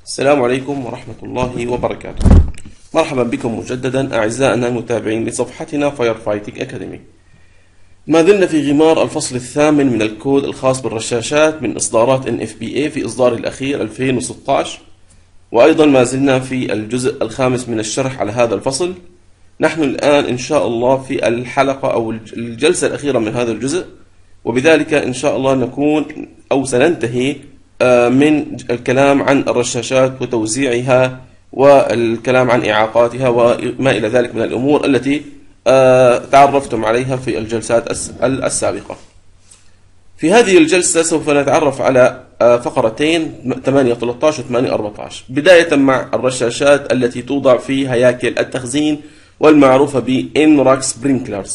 السلام عليكم ورحمة الله وبركاته. مرحبا بكم مجددا أعزائنا المتابعين لصفحتنا Firefighting Academy. ما زلنا في غمار الفصل الثامن من الكود الخاص بالرشاشات من إصدارات NFPA في إصداره الأخير 2016، وأيضا ما زلنا في الجزء الخامس من الشرح على هذا الفصل. نحن الآن إن شاء الله في الحلقة أو الجلسة الأخيرة من هذا الجزء، وبذلك إن شاء الله نكون أو سننتهي من الكلام عن الرشاشات وتوزيعها والكلام عن إعاقاتها وما إلى ذلك من الأمور التي تعرفتم عليها في الجلسات السابقة. في هذه الجلسة سوف نتعرف على فقرتين 8.13 و 8.14، بداية مع الرشاشات التي توضع في هياكل التخزين والمعروفة ب NRAC sprinklers.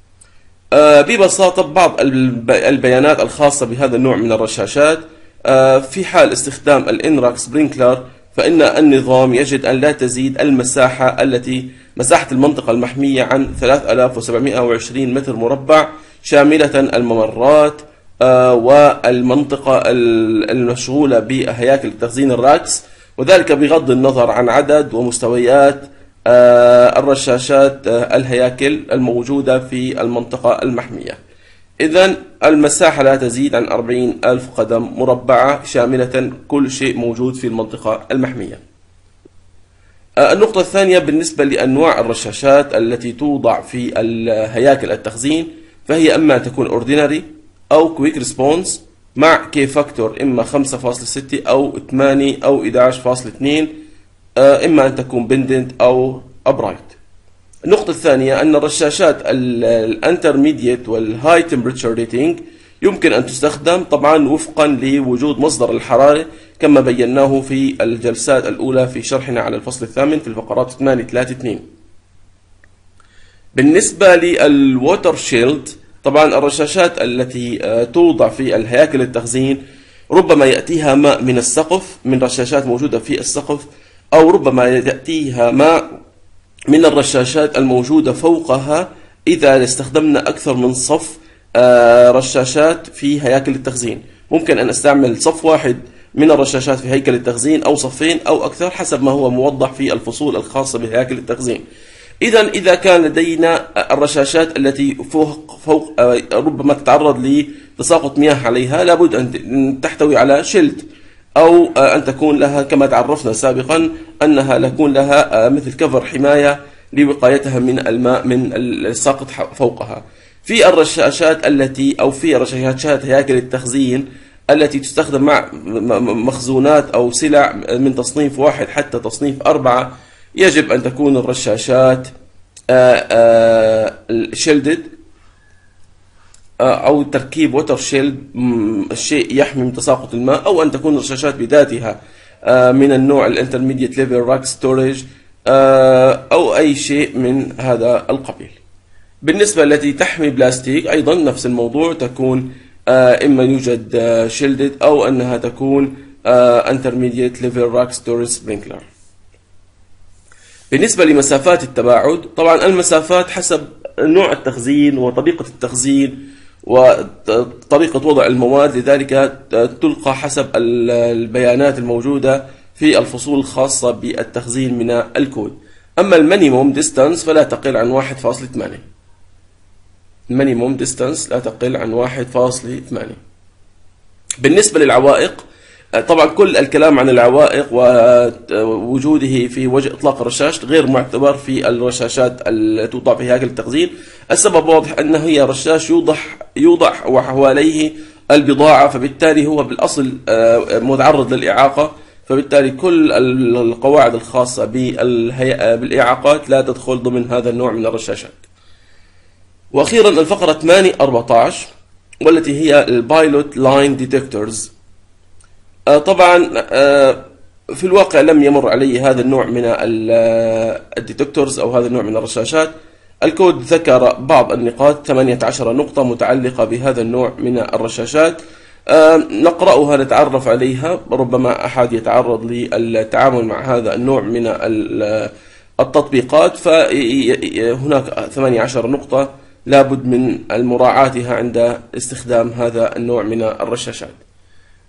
ببساطة بعض البيانات الخاصة بهذا النوع من الرشاشات. في حال استخدام الإنراك سبرينكلر فإن النظام يجد أن لا تزيد مساحة المنطقة المحمية عن 3720 متر مربع، شاملة الممرات والمنطقة المشغولة بهياكل تخزين الراكس، وذلك بغض النظر عن عدد ومستويات الرشاشات الهياكل الموجودة في المنطقة المحمية. إذن المساحة لا تزيد عن 40,000 قدم مربعة، شاملة كل شيء موجود في المنطقة المحمية. النقطة الثانية بالنسبة لأنواع الرشاشات التي توضع في هياكل التخزين، فهي إما أن تكون Ordinary أو Quick Response مع K Factor إما 5.6 أو 8 أو 11.2، إما أن تكون Pendant أو Upright. النقطة الثانية أن الرشاشات الانترميديت والهاي تمبريتشر ريتنج يمكن أن تستخدم طبعا وفقا لوجود مصدر الحرارة كما بيناه في الجلسات الأولى في شرحنا على الفصل الثامن في الفقرات 8.3.2. بالنسبة للووتر شيلد، طبعا الرشاشات التي توضع في الهياكل التخزين ربما يأتيها ماء من السقف، من رشاشات موجودة في السقف، أو ربما يأتيها ماء من الرشاشات الموجودة فوقها إذا استخدمنا أكثر من صف رشاشات في هياكل التخزين. ممكن أن أستعمل صف واحد من الرشاشات في هيكل التخزين أو صفين أو أكثر حسب ما هو موضح في الفصول الخاصة بهياكل التخزين. إذا كان لدينا الرشاشات التي فوق ربما تتعرض لتساقط مياه عليها، لابد أن تحتوي على شيلد، أو أن تكون لها كما تعرفنا سابقا أنها يكون لها مثل كفر حماية لوقايتها من الماء من الساقط فوقها. في الرشاشات في رشاشات هياكل التخزين التي تستخدم مع مخزونات أو سلع من تصنيف 1 حتى تصنيف 4، يجب أن تكون الرشاشات شيلدد أو تركيب ووتر شيلد، الشيء يحمي من تساقط الماء، أو أن تكون الرشاشات بذاتها من النوع الانترميديت ليفل راك ستورج أو أي شيء من هذا القبيل. بالنسبة التي تحمي بلاستيك أيضا نفس الموضوع، تكون إما يوجد شيلدد أو أنها تكون انترميديت ليفل راك ستورج سبرينكلر. بالنسبة لمسافات التباعد، طبعا المسافات حسب نوع التخزين وطريقة التخزين وطريقة وضع المواد، لذلك تلقى حسب البيانات الموجودة في الفصول الخاصة بالتخزين من الكود. أما المينيموم ديستانس فلا تقل عن 1.8. المينيموم ديستانس لا تقل عن 1.8. بالنسبة للعوائق، طبعا كل الكلام عن العوائق ووجوده في وجه إطلاق الرشاش غير معتبر في الرشاشات التي توضع في هياكل التخزين. السبب واضح أنه هي رشاش يوضع وحواليه البضاعة، فبالتالي هو بالأصل متعرض للإعاقة، فبالتالي كل القواعد الخاصة بالإعاقات لا تدخل ضمن هذا النوع من الرشاشات. وأخيرا الفقرة 8.14 والتي هي البايلوت لاين ديتكتورز. طبعا في الواقع لم يمر علي هذا النوع من الديتكتورز أو هذا النوع من الرشاشات. الكود ذكر بعض النقاط 18 نقطة متعلقة بهذا النوع من الرشاشات، نقرأها نتعرف عليها. ربما أحد يتعرض للتعامل مع هذا النوع من التطبيقات، فهناك 18 نقطة لابد من مراعاتها عند استخدام هذا النوع من الرشاشات.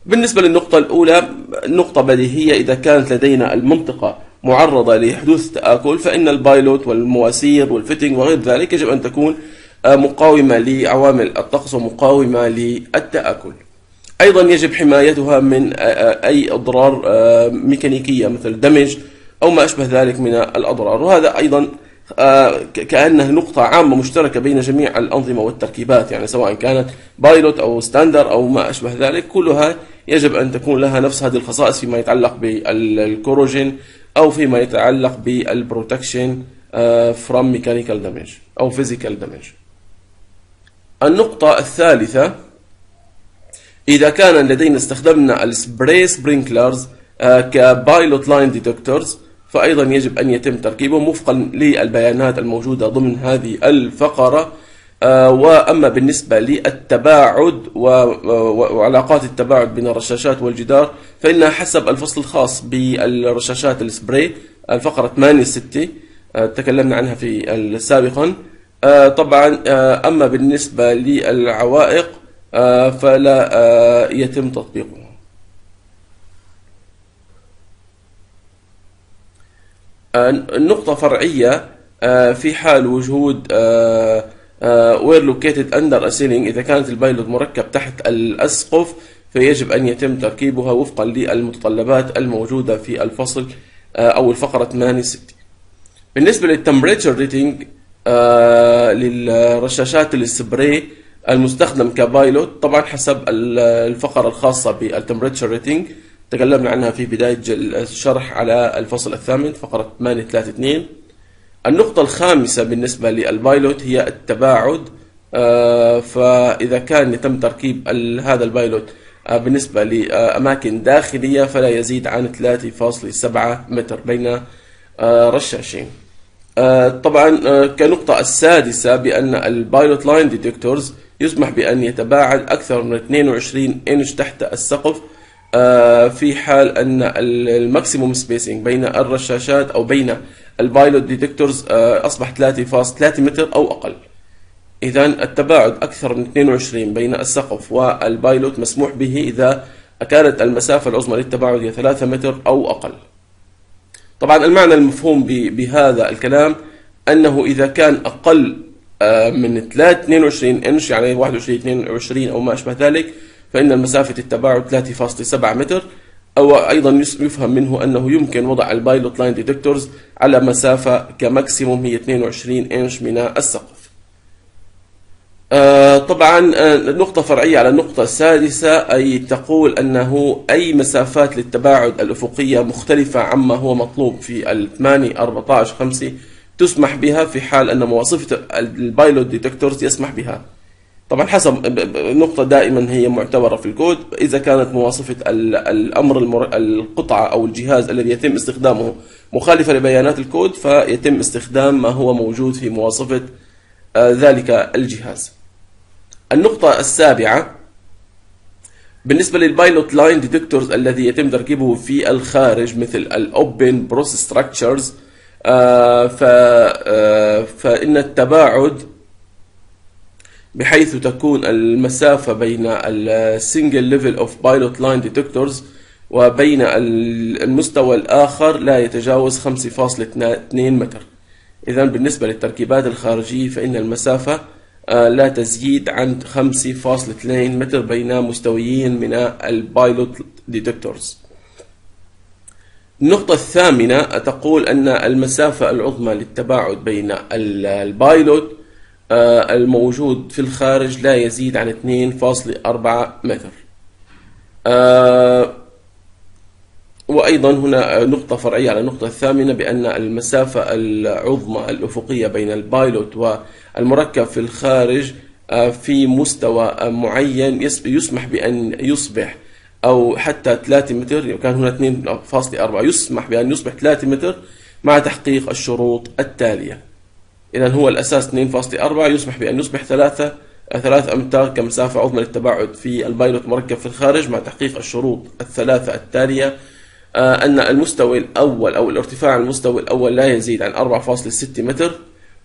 بالنسبة للنقطة الأولى، نقطة بديهية، إذا كانت لدينا المنطقة معرضة لحدوث تآكل فإن البايلوت والمواسير والفيتنج وغير ذلك يجب أن تكون مقاومة لعوامل الطقس ومقاومة للتآكل. أيضا يجب حمايتها من أي أضرار ميكانيكية مثل دمج أو ما أشبه ذلك من الأضرار، وهذا أيضا كأنه نقطة عامة مشتركة بين جميع الأنظمة والتركيبات، يعني سواء كانت بايلوت أو ستاندر أو ما أشبه ذلك، كلها يجب أن تكون لها نفس هذه الخصائص فيما يتعلق بالكوروجين أو فيما يتعلق بالبروتكشن from mechanical damage أو physical damage. النقطة الثالثة، إذا كان لدينا استخدمنا السبراي سبرينكلرز كبايلوت لاين ديتكتورز فأيضا يجب أن يتم تركيبهم وفقا للبيانات الموجودة ضمن هذه الفقرة. وأما بالنسبة للتباعد وعلاقات التباعد بين الرشاشات والجدار فإنها حسب الفصل الخاص بالرشاشات السبراي الفقرة 8-6 تكلمنا عنها في سابقا. طبعا أما بالنسبة للعوائق فلا يتم تطبيقها. النقطة فرعية، في حال وجود where located under a ceiling، إذا كانت البايلوت مركب تحت الأسقف فيجب أن يتم تركيبها وفقا للمتطلبات الموجودة في الفصل أو الفقرة 8-6. بالنسبة للتمبريتشر ريتنج للرشاشات السبراي المستخدم كبايلوت، طبعا حسب الفقرة الخاصة بالتمبريتشر ريتنج تكلمنا عنها في بداية الشرح على الفصل الثامن فقرة 8.3.2. النقطة الخامسة بالنسبة للبايلوت هي التباعد، فإذا كان يتم تركيب هذا البايلوت بالنسبة لأماكن داخلية فلا يزيد عن 3.7 متر بين رشاشين. طبعا كنقطة السادسة بأن البايلوت لاين ديتكتورز يسمح بأن يتباعد أكثر من 22 إنش تحت السقف في حال أن الماكسيموم سبيسنج بين الرشاشات أو بين البايلوت ديتكتورز أصبح 3.3 متر أو أقل. إذا التباعد أكثر من 22 بين السقف والبايلوت مسموح به إذا كانت المسافة العظمى للتباعد هي 3 متر أو أقل. طبعا المعنى المفهوم بهذا الكلام أنه إذا كان أقل من 22 إنش يعني 21 أو ما أشبه ذلك فإن المسافة التباعد 3.7 متر. أو أيضا يفهم منه أنه يمكن وضع البايلوت لاين ديتكتورز على مسافة كماكسيموم هي 22 إنش من السقف. طبعا نقطة فرعية على النقطة السادسة، أي تقول أنه أي مسافات للتباعد الأفقية مختلفة عما هو مطلوب في 8.14.5 تسمح بها في حال أن مواصفة البايلوت ديتكتورز يسمح بها. طبعا حسب النقطة دائما هي معتبرة في الكود، إذا كانت مواصفة القطعة أو الجهاز الذي يتم استخدامه مخالفة لبيانات الكود فيتم استخدام ما هو موجود في مواصفة ذلك الجهاز. النقطة السابعة بالنسبة للبايلوت لاين ديتكتورز الذي يتم تركيبه في الخارج مثل الأوبن بروس ستراكشرز فإن التباعد بحيث تكون المسافة بين السنجل ليفل اوف بايلوت لاين ديتكتورز وبين المستوى الآخر لا يتجاوز 5.2 متر. إذن بالنسبة للتركيبات الخارجية فإن المسافة لا تزيد عن 5.2 متر بين مستويين من البايلوت ديتكتورز. النقطة الثامنة تقول أن المسافة العظمى للتباعد بين البايلوت الموجود في الخارج لا يزيد عن 2.4 متر. وأيضا هنا نقطة فرعية على النقطة الثامنة بأن المسافة العظمى الأفقية بين البايلوت والمركب في الخارج في مستوى معين يسمح بأن يصبح أو حتى 3 متر، كان هنا 2.4 يسمح بأن يصبح 3 متر مع تحقيق الشروط التالية. إذن هو الأساس 2.4 يسمح بأن يصبح 3 أمتار كمسافة عظمى للتباعد في البايلوت مركب في الخارج مع تحقيق الشروط الثلاثة التالية. أن المستوى الأول أو الارتفاع المستوى الأول لا يزيد عن 4.6 متر،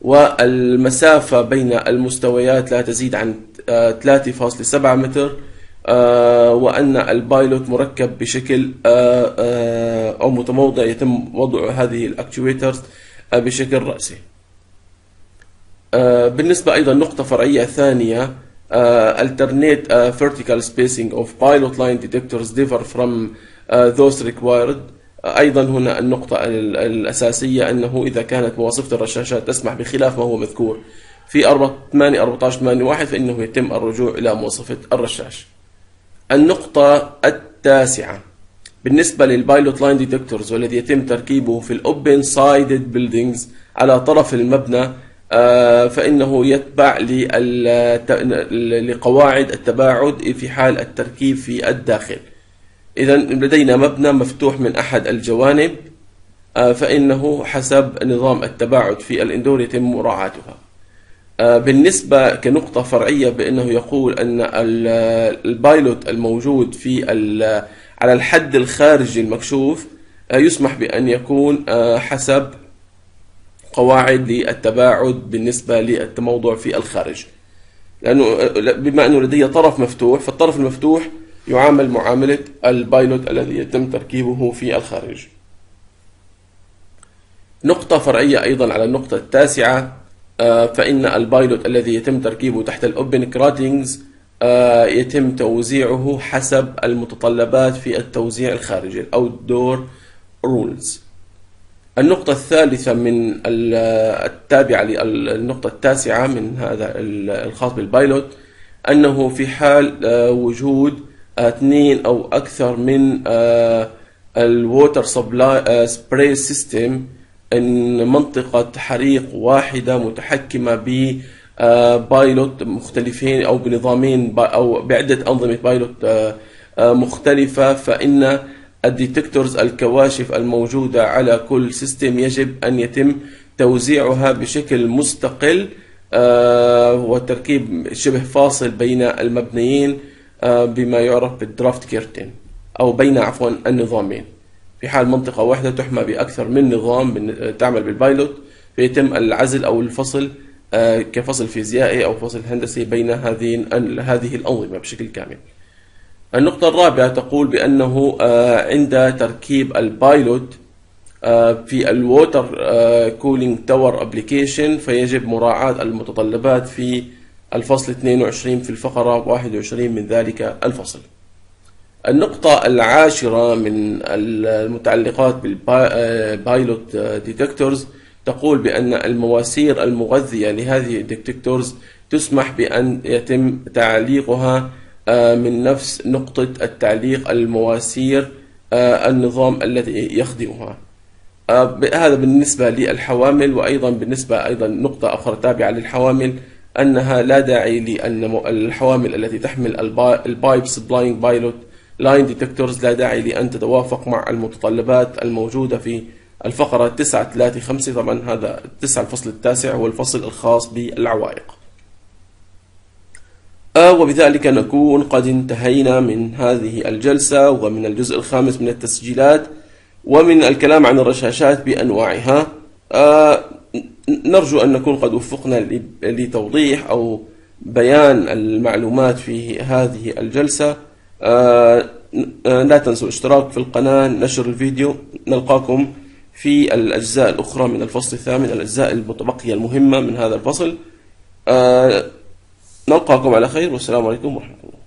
والمسافة بين المستويات لا تزيد عن 3.7 متر، وأن البايلوت مركب بشكل أو متموضع يتم وضع هذه الأكتويترز بشكل رأسي. بالنسبة أيضا نقطة فرعية ثانية، alternate vertical spacing of pilot line detectors differ from those required. أيضا هنا النقطة الأساسية أنه إذا كانت مواصفة الرشاشات تسمح بخلاف ما هو مذكور في 14.8.1 فإنه يتم الرجوع إلى مواصفة الرشاش. النقطة التاسعة بالنسبة للبايلوت لاين ديتكتورز والذي يتم تركيبه في الأوبن سايدد بيلدينجز على طرف المبنى، فإنه يتبع لقواعد التباعد في حال التركيب في الداخل. إذا لدينا مبنى مفتوح من أحد الجوانب، فإنه حسب نظام التباعد في الاندور يتم مراعاتها. بالنسبة كنقطة فرعية بأنه يقول أن البايلوت الموجود في على الحد الخارجي المكشوف يسمح بأن يكون حسب قواعد للتباعد بالنسبة للتموضع في الخارج، لأنه بما أنه لدي طرف مفتوح فالطرف المفتوح يعامل معاملة البايلوت الذي يتم تركيبه في الخارج. نقطة فرعية أيضا على النقطة التاسعة، فإن البايلوت الذي يتم تركيبه تحت الأوبن كراتينجز يتم توزيعه حسب المتطلبات في التوزيع الخارجي الأوتدور رولز. النقطة الثالثة من التابعة للنقطة التاسعة من هذا الخاص بالبايلوت أنه في حال وجود 2 أو أكثر من الووتر سبراي سيستم، أن منطقة حريق واحدة متحكمة ببايلوت مختلفين أو بنظامين أو بعدة أنظمة بايلوت مختلفة، فإن الديتكتورز الكواشف الموجودة على كل سيستم يجب أن يتم توزيعها بشكل مستقل وتركيب شبه فاصل بين المبنيين بما يعرف بالدرافت كيرتن أو بين النظامين. في حال منطقة واحدة تحمى بأكثر من نظام تعمل بالبايلوت فيتم العزل أو الفصل كفصل فيزيائي أو فصل هندسي بين هذه الأنظمة بشكل كامل. النقطة الرابعة تقول بأنه عند تركيب البايلوت في الووتر كولينج تاور ابليكيشن فيجب مراعاة المتطلبات في الفصل 22 في الفقرة 21 من ذلك الفصل. النقطة العاشرة من المتعلقات بالبايلوت ديتكتورز تقول بأن المواسير المغذية لهذه الديتكتورز تسمح بأن يتم تعليقها من نفس نقطة التعليق المواسير النظام الذي يخدمها. هذا بالنسبة للحوامل. وأيضا بالنسبة نقطة أخرى تابعة للحوامل أنها لا داعي لأن الحوامل التي تحمل البايب سبلاينج بايلوت لاين ديتكتورز لا داعي لأن تتوافق مع المتطلبات الموجودة في الفقرة 9.3.5. طبعا هذا 9 الفصل التاسع هو الفصل الخاص بالعوائق. وبذلك نكون قد انتهينا من هذه الجلسة ومن الجزء الخامس من التسجيلات ومن الكلام عن الرشاشات بأنواعها. نرجو أن نكون قد وفقنا لتوضيح أو بيان المعلومات في هذه الجلسة. لا تنسوا الاشتراك في القناة، نشر الفيديو. نلقاكم في الأجزاء الأخرى من الفصل الثامن، الأجزاء المتبقية المهمة من هذا الفصل. نلقاكم على خير والسلام عليكم ورحمة الله.